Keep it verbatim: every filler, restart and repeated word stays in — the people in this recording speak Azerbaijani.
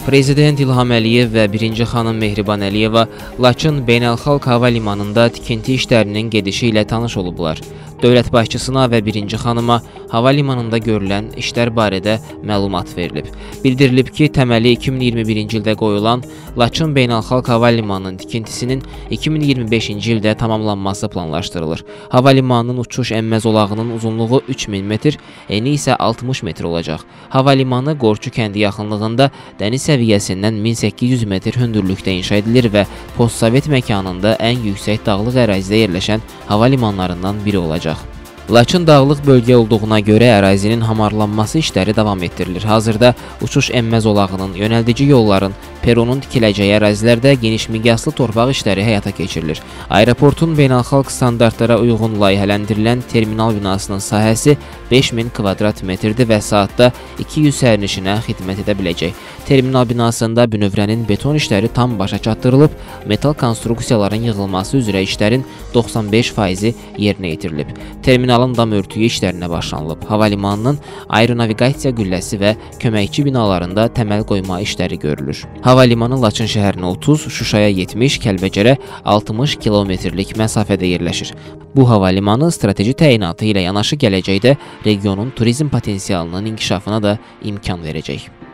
Prezident İlham Əliyev və birinci xanım Mehriban Əliyeva Laçın Beynəlxalq Hava Limanında tikinti işlərinin gedişi ilə tanış olublar. Dövlət başçısına və birinci xanıma hava limanında görülən işlər barədə məlumat verilib. Bildirilib ki, təməli iki min iyirmi birinci ildə qoyulan Laçın Beynəlxalq Hava Limanının tikintisinin iki min iyirmi beşinci ildə tamamlanması planlaşdırılır. Hava limanının uçuş ənmə zolağının uzunluğu üç min metr, eni isə altmış metr olacaq. Hava limanı Qorçu kəndi yaxınlığında dəniz səviyyəsindən min səkkiz yüz metr hündürlükdə inşa edilir və postsovet məkanında ən yüksək dağlıq ərazidə yerləşən hava limanlarından biri olacaq. Laçın dağlıq bölgə olduğuna görə ərazinin hamarlanması işləri davam etdirilir. Hazırda uçuş ənmə zolağının, yönəldici yolların, peronun tikiləcəyi ərazilərdə geniş miqyaslı torpaq işləri həyata keçirilir. Aeroportun beynəlxalq standartlara uyğun layihələndirilən terminal binasının sahəsi beş min kvadrat metrdir və saatda iki yüz sərnişinə xidmət edə biləcək. Terminal binasında bünövrənin beton işləri tam başa çatdırılıb, metal konstruksiyaların yığılması üzrə işlərin doxsan beş faizi yerinə yetirilib. Terminalın dam örtüyü işlərinə başlanılıb. Hava limanının aeronavigasiya qülləsi və köməkçi binalarında təməl qoyma işləri görülür. Hava limanı Laçın şəhərinə otuz, Şuşaya yetmiş, Kəlbəcərə altmış kilometrlik məsafədə yerləşir. Bu hava limanı strateji təyinatı ilə yanaşı gələcəkdə regionun turizm potensialının inkişafına da imkan verəcək.